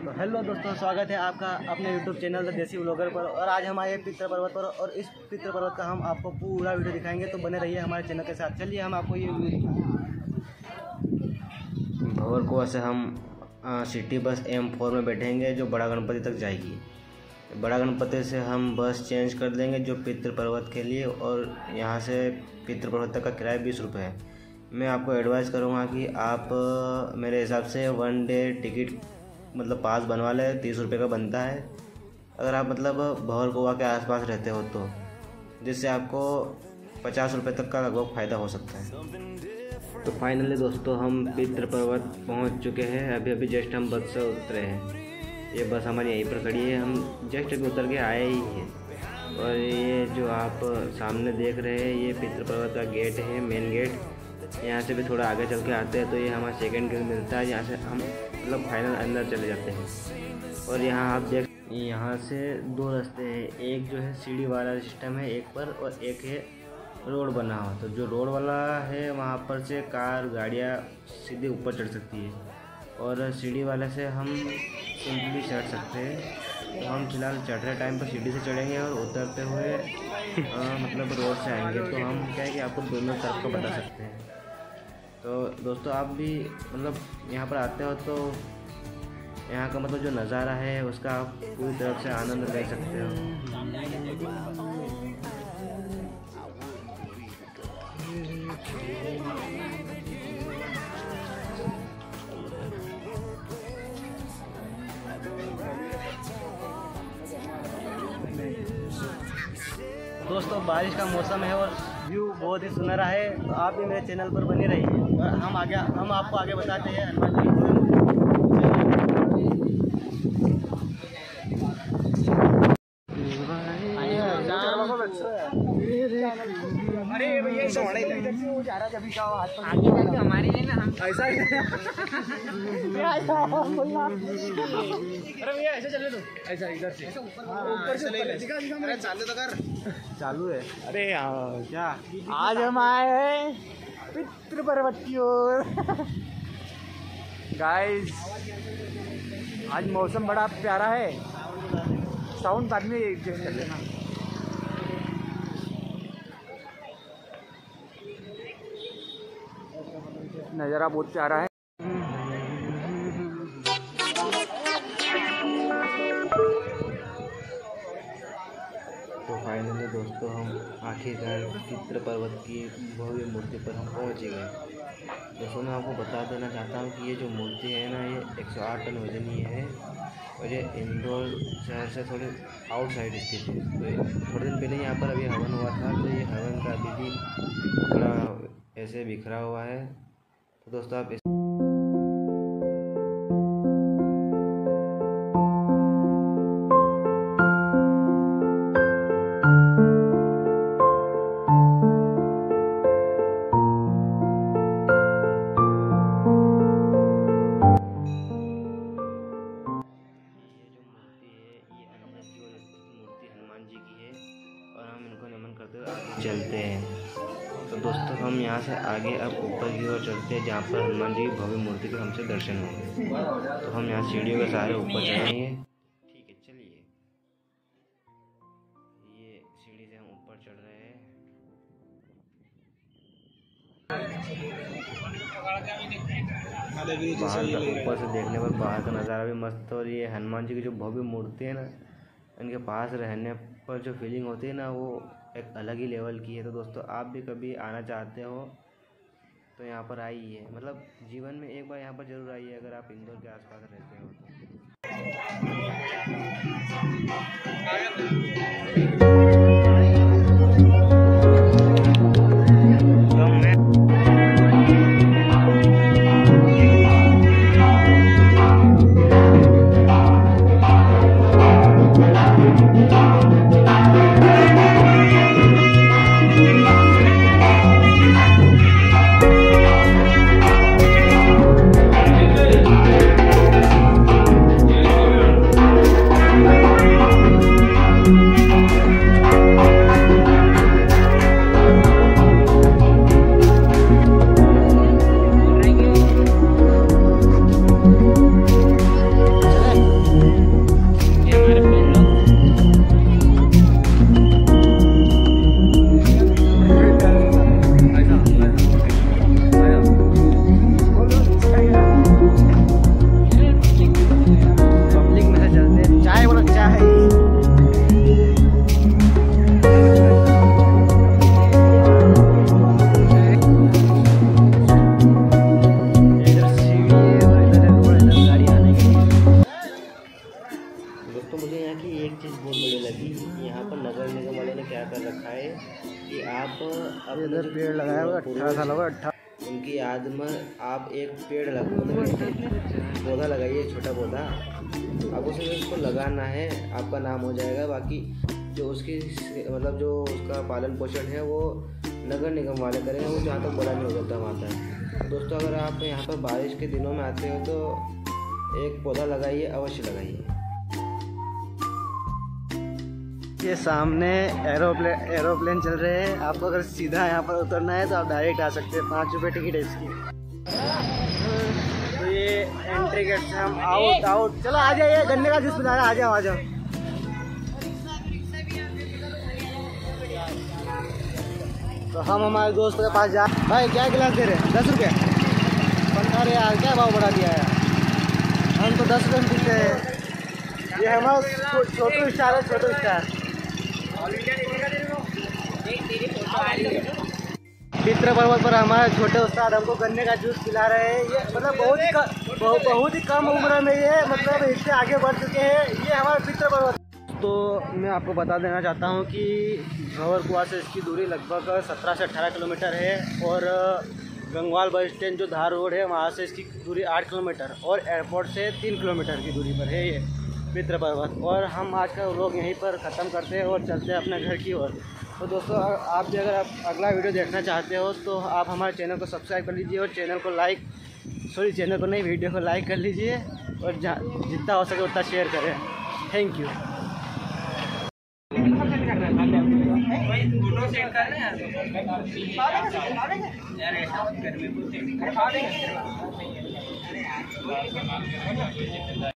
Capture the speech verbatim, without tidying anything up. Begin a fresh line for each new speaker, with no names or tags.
तो हेलो दोस्तों, स्वागत है आपका अपने YouTube channel the Desi blogger पर। और आज हम आए पितृ पर्वत पर और इस पितृ पर्वत का हम आपको पूरा वीडियो दिखाएंगे, तो बने रहिए हमारे चैनल के साथ। चलिए हम आपको ये भंवरकुआ से हम सिटी बस एम फोर में बैठेंगे जो बड़ा गणपति तक जाएगी। बड़ा गणपति से हम बस चेंज कर देंगे जो पितृ पर्वत के लिए, और यहाँ से पितृ पर्वत तक का किराया बीस रुपये है। मैं आपको एडवाइस करूँगा कि आप मेरे हिसाब से वन डे टिकट मतलब पास बनवा लें, तीस रुपये का बनता है अगर आप मतलब भंवरकुआ के आसपास रहते हो तो, जिससे आपको पचास रुपये तक का लगभग फ़ायदा हो सकता है। तो फाइनली दोस्तों हम पितृ पर्वत पहुंच चुके हैं। अभी अभी जस्ट हम बस से उतरे हैं। ये बस हमारी यहीं पर खड़ी है, हम जस्ट अभी उतर के आए ही हैं। और ये जो आप सामने देख रहे हैं ये पितृ पर्वत का गेट है, मेन गेट। यहाँ से भी थोड़ा आगे चल के आते हैं तो ये हमारा सेकंड गेट मिलता है, यहाँ से हम मतलब फाइनल अंदर चले जाते हैं। और यहाँ आप देख, यहाँ से दो रास्ते हैं, एक जो है सीढ़ी वाला सिस्टम है एक पर, और एक है रोड बना हुआ। तो जो रोड वाला है वहाँ पर से कार गाड़ियाँ सीधे ऊपर चढ़ सकती है, और सीढ़ी वाले से हम सिंपली चढ़ सकते हैं। तो हम फिलहाल चढ़ रहे टाइम पर सीढ़ी से चढ़ेंगे और उतरते हुए आ, मतलब रोड से आएंगे। तो हम क्या है कि आपको दोनों तरफ का बता सकते हैं। तो दोस्तों आप भी मतलब यहाँ पर आते हो तो यहाँ का मतलब जो नज़ारा है उसका आप पूरी तरफ से आनंद ले सकते हो। दोस्तों बारिश का मौसम है और व्यू बहुत ही सुनहरा है, तो आप भी मेरे चैनल पर बने रहिए और हम आगे हम आपको आगे बताते हैं हनुमान जी। अरे भैया हमारी है ना, हम ऐसा अरे भैया ऐसे चले तो ऐसा इधर से ऊपर से अरे चालू तो कर, चालू है। अरे क्या आज हम आए हैं पितृ पर्वत की ओर। गाइस आज मौसम बड़ा प्यारा है, साउंड बाद में चेंज कर लेना। नज़ारा बहुत प्यारा है। तो फाइनली दोस्तों हम आखिरकार पितृ पर्वत की भव्य मूर्ति पर हम पहुंच गए। दोस्तों मैं आपको बता देना चाहता हूं कि ये जो मूर्ति है ना ये एक सौ आठ टन वजन ही है, और ये इंदौर शहर से थोड़े आउटसाइड स्थित है। तो थोड़े दिन पहले यहाँ पर अभी हवन हुआ था, तो ये हवन का अभी भी थोड़ा ऐसे बिखरा हुआ है। तो दोस्तों आप इस चलते हैं। तो दोस्तों हम यहाँ से आगे अब ऊपर की ओर चलते हैं जहाँ पर हनुमान जी की भव्य मूर्ति के हमसे दर्शन होंगे। तो हम यहाँ सीढ़ियों के सहारे ऊपर चढ़ेंगे। ठीक है चलिए, ये सीढ़ी से हम ऊपर चढ़ रहे हैं। ऊपर से देखने पर बाहर का नज़ारा भी मस्त, और ये हनुमान जी की जो भव्य मूर्ति है ना, इनके पास रहने पर जो फीलिंग होती है ना वो एक अलग ही लेवल की है। तो दोस्तों आप भी कभी आना चाहते हो तो यहाँ पर आइए, मतलब जीवन में एक बार यहाँ पर ज़रूर आइए अगर आप इंदौर के आसपास रहते हो तो इधर पेड़ लगाया हुआ अठारह साल होगा अठारह उनकी याद में आप एक पेड़ लगा मतलब पौधा लगाइए, छोटा पौधा। आपको सिर्फ इसको लगाना है, आपका नाम हो जाएगा। बाकी जो उसकी मतलब जो उसका पालन पोषण है वो नगर निगम वाले करेंगे, वो जहाँ तक बड़ा नहीं हो जाता वहाँ तक। दोस्तों अगर आप यहाँ पर बारिश के दिनों में आते हो तो एक पौधा लगाइए, अवश्य लगाइए। ये सामने एरोप्लेन एरोप्लेन चल रहे हैं। आपको अगर सीधा यहाँ पर उतरना है तो आप डायरेक्ट आ सकते हैं, पाँच रुपये टिकट है इसकी। तो ये एंट्री गेट से हम आउट आउट चलो आ जाइए, गन्ने का जूस पिला रहा, आ जाओ आ जाओ। तो हम हमारे दोस्त के पास जा। भाई क्या गिलास दे रहे हैं? दस रुपये। अरे यार क्या भाव बढ़ा दिया है, हम तो दस रुपये में पीते हैं। ये हमारा छोटू स्टार है, छोटू स्टार। पितृ पर्वत पर हमारे छोटे उस्ताद हमको गन्ने का जूस पिला रहे हैं। ये मतलब बहुत ही बहुत, बहुत ही कम उम्र में ये मतलब इससे आगे बढ़ चुके हैं। ये हमारे पितृ पर्वत। तो मैं आपको बता देना चाहता हूँ कि भंवर कुआं से इसकी दूरी लगभग सत्रह से अठारह किलोमीटर है और गंगवाल बस स्टैंड जो धार रोड है वहाँ से इसकी दूरी आठ किलोमीटर और एयरपोर्ट से तीन किलोमीटर की दूरी पर है ये पितृ पर्वत। और हम आज का लोग यहीं पर ख़त्म करते हैं और चलते हैं अपने घर की ओर। तो दोस्तों आप भी अगर आप अगला वीडियो देखना चाहते हो तो आप हमारे चैनल को सब्सक्राइब कर लीजिए और चैनल को लाइक सॉरी चैनल को नहीं वीडियो को लाइक कर लीजिए और जितना हो सके उतना शेयर करें। Thank you. फोटो सेट कर रहे हैं यार।